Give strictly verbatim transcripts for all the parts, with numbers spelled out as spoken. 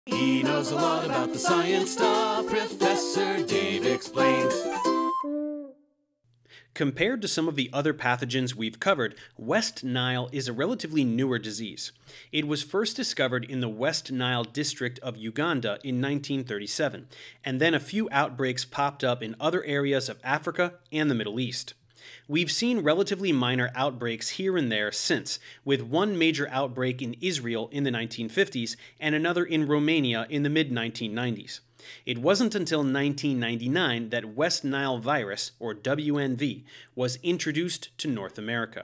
He knows a lot about the science stuff. Professor Dave explains. Compared to some of the other pathogens we've covered, West Nile is a relatively newer disease. It was first discovered in the West Nile district of Uganda in nineteen thirty-seven, and then a few outbreaks popped up in other areas of Africa and the Middle East. We've seen relatively minor outbreaks here and there since, with one major outbreak in Israel in the nineteen fifties and another in Romania in the mid nineteen nineties. It wasn't until nineteen ninety-nine that West Nile virus, or W N V, was introduced to North America.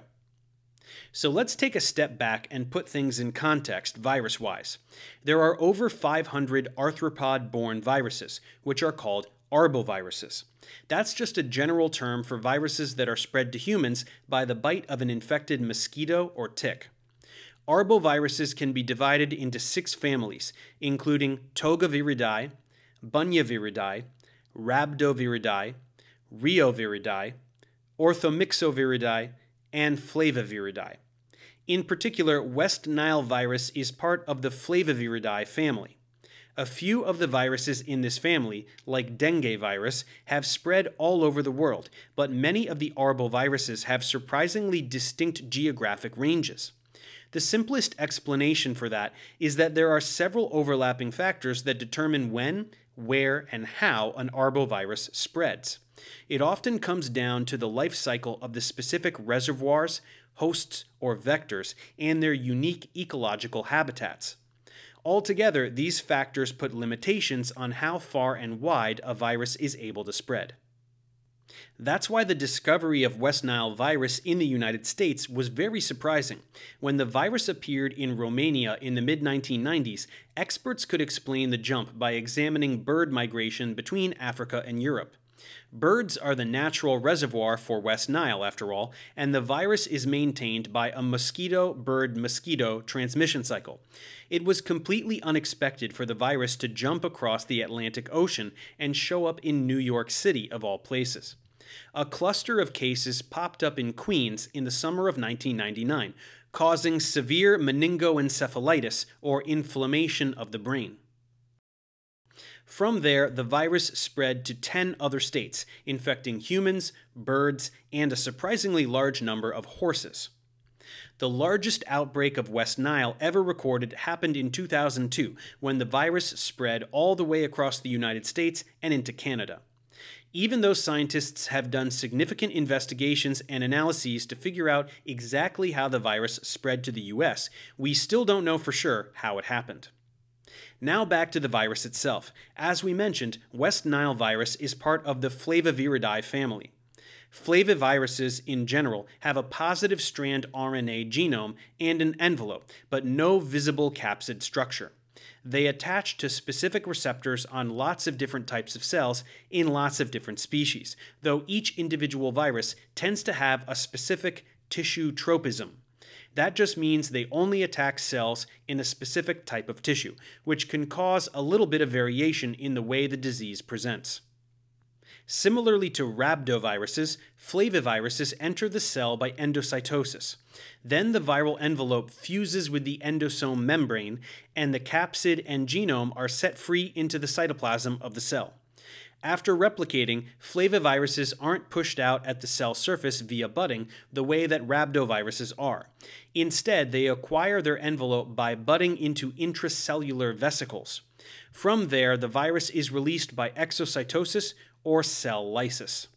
So let's take a step back and put things in context virus-wise. There are over five hundred arthropod-borne viruses, which are called arboviruses. That's just a general term for viruses that are spread to humans by the bite of an infected mosquito or tick. Arboviruses can be divided into six families, including Togaviridae, Bunyaviridae, Rhabdoviridae, Rheoviridae, Orthomyxoviridae, and Flaviviridae. In particular, West Nile virus is part of the Flaviviridae family. A few of the viruses in this family, like dengue virus, have spread all over the world, but many of the arboviruses have surprisingly distinct geographic ranges. The simplest explanation for that is that there are several overlapping factors that determine when, where, and how an arbovirus spreads. It often comes down to the life cycle of the specific reservoirs, hosts, or vectors, and their unique ecological habitats. Altogether, these factors put limitations on how far and wide a virus is able to spread. That's why the discovery of West Nile virus in the United States was very surprising. When the virus appeared in Romania in the mid nineteen nineties, experts could explain the jump by examining bird migration between Africa and Europe. Birds are the natural reservoir for West Nile, after all, and the virus is maintained by a mosquito-bird-mosquito transmission cycle. It was completely unexpected for the virus to jump across the Atlantic Ocean and show up in New York City, of all places. A cluster of cases popped up in Queens in the summer of nineteen ninety-nine, causing severe meningoencephalitis, or inflammation of the brain. From there, the virus spread to ten other states, infecting humans, birds, and a surprisingly large number of horses. The largest outbreak of West Nile ever recorded happened in two thousand two, when the virus spread all the way across the United States and into Canada. Even though scientists have done significant investigations and analyses to figure out exactly how the virus spread to the U S, we still don't know for sure how it happened. Now back to the virus itself. As we mentioned, West Nile virus is part of the Flaviviridae family. Flaviviruses in general have a positive strand R N A genome and an envelope, but no visible capsid structure. They attach to specific receptors on lots of different types of cells in lots of different species, though each individual virus tends to have a specific tissue tropism. That just means they only attack cells in a specific type of tissue, which can cause a little bit of variation in the way the disease presents. Similarly to rhabdoviruses, flaviviruses enter the cell by endocytosis. Then the viral envelope fuses with the endosome membrane, and the capsid and genome are set free into the cytoplasm of the cell. After replicating, flaviviruses aren't pushed out at the cell surface via budding the way that rhabdoviruses are. Instead, they acquire their envelope by budding into intracellular vesicles. From there, the virus is released by exocytosis or cell lysis.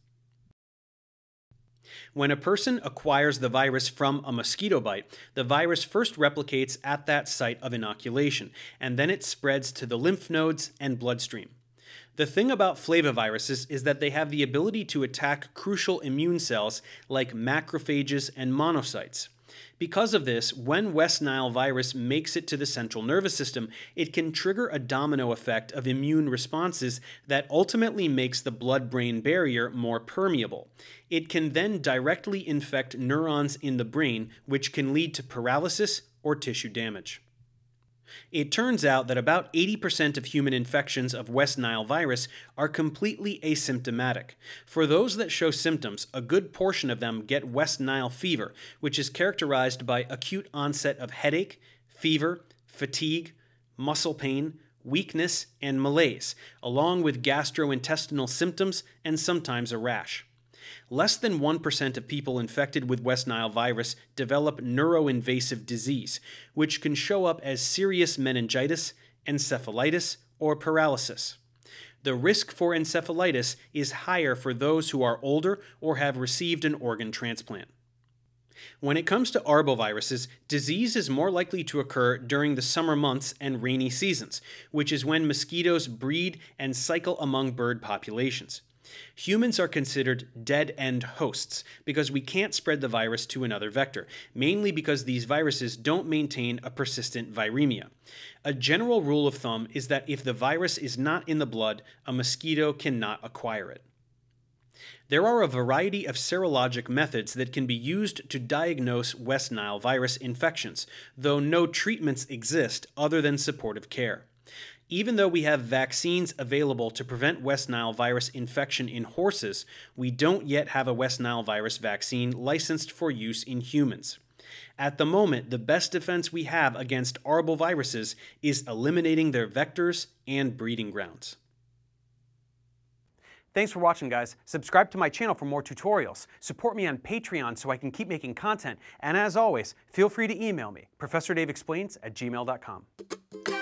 When a person acquires the virus from a mosquito bite, the virus first replicates at that site of inoculation, and then it spreads to the lymph nodes and bloodstream. The thing about flaviviruses is that they have the ability to attack crucial immune cells like macrophages and monocytes. Because of this, when West Nile virus makes it to the central nervous system, it can trigger a domino effect of immune responses that ultimately makes the blood-brain barrier more permeable. It can then directly infect neurons in the brain, which can lead to paralysis or tissue damage. It turns out that about eighty percent of human infections of West Nile virus are completely asymptomatic. For those that show symptoms, a good portion of them get West Nile fever, which is characterized by acute onset of headache, fever, fatigue, muscle pain, weakness, and malaise, along with gastrointestinal symptoms and sometimes a rash. Less than one percent of people infected with West Nile virus develop neuroinvasive disease, which can show up as serious meningitis, encephalitis, or paralysis. The risk for encephalitis is higher for those who are older or have received an organ transplant. When it comes to arboviruses, disease is more likely to occur during the summer months and rainy seasons, which is when mosquitoes breed and cycle among bird populations. Humans are considered dead-end hosts because we can't spread the virus to another vector, mainly because these viruses don't maintain a persistent viremia. A general rule of thumb is that if the virus is not in the blood, a mosquito cannot acquire it. There are a variety of serologic methods that can be used to diagnose West Nile virus infections, though no treatments exist other than supportive care. Even though we have vaccines available to prevent West Nile virus infection in horses, we don't yet have a West Nile virus vaccine licensed for use in humans. At the moment, the best defense we have against arboviruses is eliminating their vectors and breeding grounds. Thanks for watching, guys. Subscribe to my channel for more tutorials. Support me on Patreon so I can keep making content. And as always, feel free to email me, professor dave explains at gmail dot com.